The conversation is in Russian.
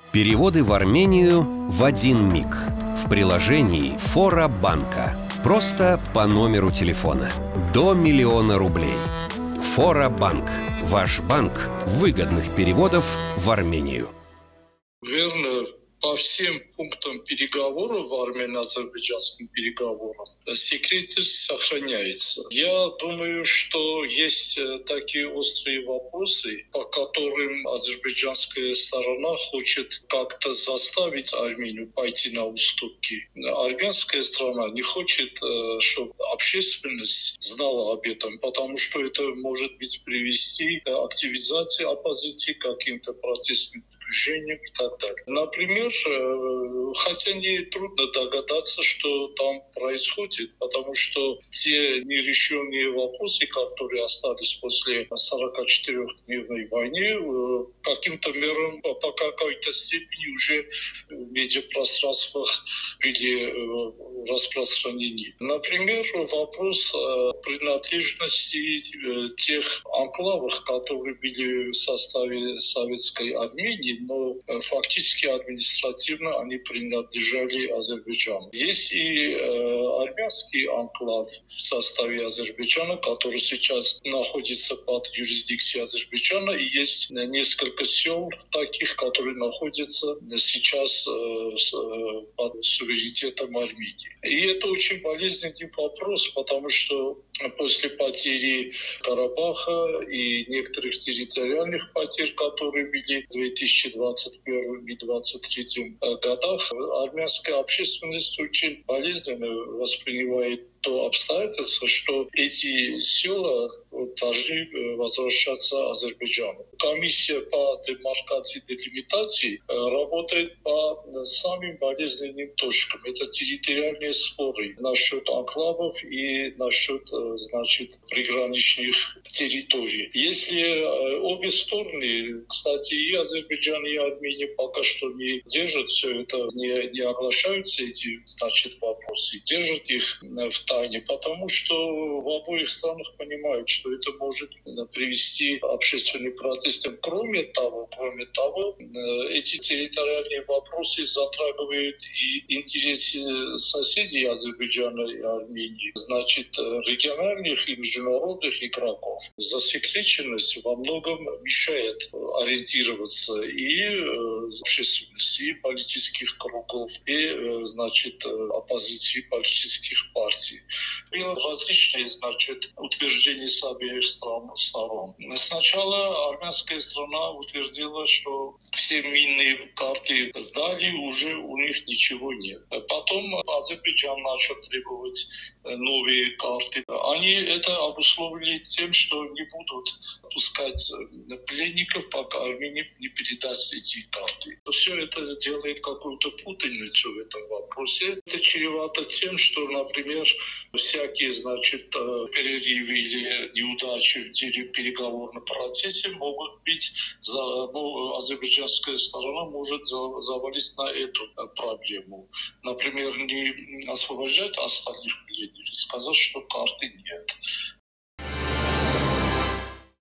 Переводы в Армению в один миг. В приложении Фора банка. Просто по номеру телефона. До 1 000 000 рублей. Фора банк. Ваш банк выгодных переводов в Армению. Верно, по всем пунктам переговоров, армяно-азербайджанским переговорам, секретность сохраняется. Я думаю, что есть такие острые вопросы, по которым азербайджанская сторона хочет как-то заставить Армению пойти на уступки. Армянская сторона не хочет, чтобы общественность знала об этом, потому что это может быть привести к активизации оппозиции, к каким-то протестным движениям и так далее. Например, хотя не трудно догадаться, что там происходит, потому что те нерешенные вопросы, которые остались после 44-дневной войны, каким-то мерам, по какой-то степени уже в медиапространствах были распространены. Например, вопрос принадлежности тех анклавов, которые были в составе Советской Армении, но фактически административно они принадлежали Азербайджану. Есть и армянский анклав в составе Азербайджана, который сейчас находится под юрисдикцией Азербайджана, и есть несколько сел таких, которые находятся сейчас под суверенитетом Армении. И это очень болезненный вопрос, потому что после потери Карабаха и некоторых территориальных потерь, которые были в 2021 и 2023 годах, армянская общественность очень болезненно воспринимает то обстоятельство, что эти села должны возвращаться Азербайджану. Комиссия по демаркации и делимитации работает по самым болезненным точкам. Это территориальные споры насчет анклавов и насчет, приграничных территорий. Если обе стороны, кстати, и Азербайджан, и Армения пока что не держат все это, не оглашают все эти, вопросы, держат их в тайне, потому что в обоих странах понимают, что это может привести к общественным протестам. Кроме того, эти территориальные вопросы затрагивают и интересы соседей Азербайджана и Армении, региональных и международных игроков. Засекреченность во многом мешает ориентироваться и общественности, и политических кругов, и, оппозиции политических партий. И различные, утверждения с обеих сторон. Сначала армянская страна утвердила, что все минные карты сдали, уже у них ничего нет. Потом Азербайджан начал требовать новые карты. Они это обусловили тем, что не будут пускать пленников, пока Армения не передаст эти карты. Все это делает какую-то путаницу в этом вопросе. Это чревато тем, что, например, всякие, перерывы или неудачи в переговорном процессе могут быть, азербайджанская сторона может завалить на эту проблему. Например, не освобождать остальных пленников, сказать, что карты нет.